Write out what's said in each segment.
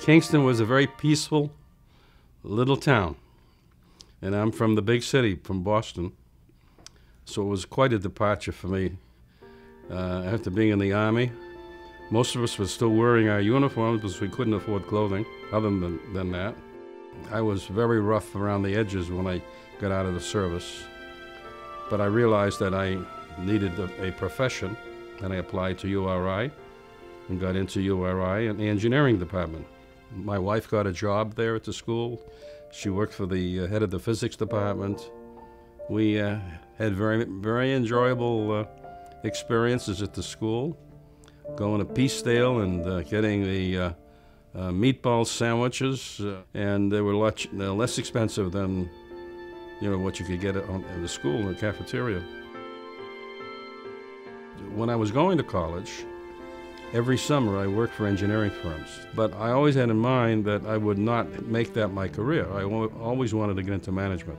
Kingston was a very peaceful little town, and I'm from the big city, from Boston, so it was quite a departure for me. After being in the Army, most of us were still wearing our uniforms because we couldn't afford clothing other than that. I was very rough around the edges when I got out of the service, but I realized that I needed a profession, and I applied to URI and got into URI in the engineering department. My wife got a job there at the school. She worked for the head of the physics department. We had very enjoyable experiences at the school, going to Peacedale and getting the meatball sandwiches, and they were less expensive than what you could get in the school, in the cafeteria. When I was going to college, every summer I worked for engineering firms, but I always had in mind that I would not make that my career. I always wanted to get into management.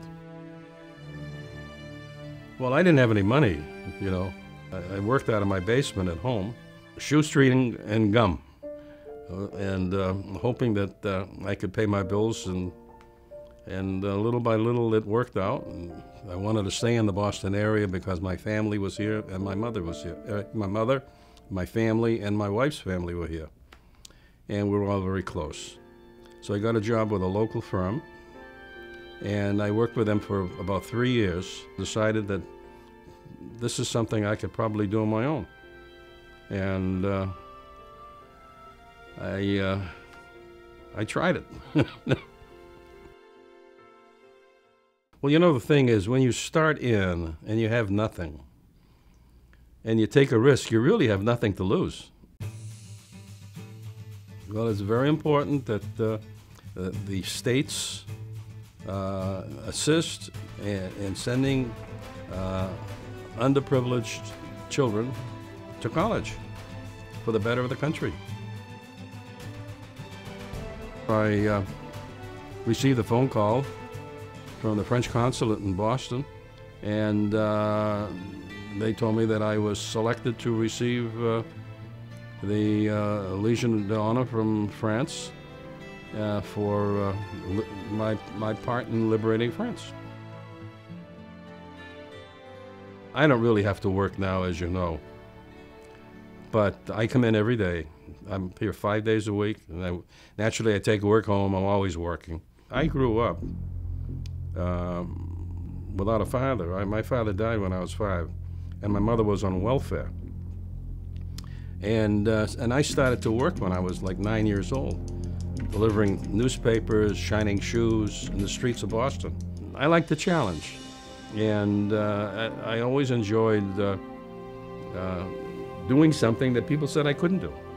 Well, I didn't have any money, I worked out of my basement at home, shoestring and gum, and hoping that I could pay my bills, and little by little it worked out. And I wanted to stay in the Boston area because my family was here and my mother was here. My mother, my family, and my wife's family were here, and we were all very close. So I got a job with a local firm, and I worked with them for about 3 years, decided that this is something I could probably do on my own. And I tried it. Well, the thing is, when you start in and you have nothing, and you take a risk, you really have nothing to lose. Well, it's very important that the states assist in sending underprivileged children to college for the better of the country. I received a phone call from the French consulate in Boston, and they told me that I was selected to receive the Legion d'Honneur from France for my part in liberating France. I don't really have to work now, as you know, but I come in every day. I'm here 5 days a week, and naturally I take work home. I'm always working. I grew up without a father. My father died when I was 5, and my mother was on welfare. And I started to work when I was like 9 years old, delivering newspapers, shining shoes in the streets of Boston. I like the challenge, and I always enjoyed doing something that people said I couldn't do.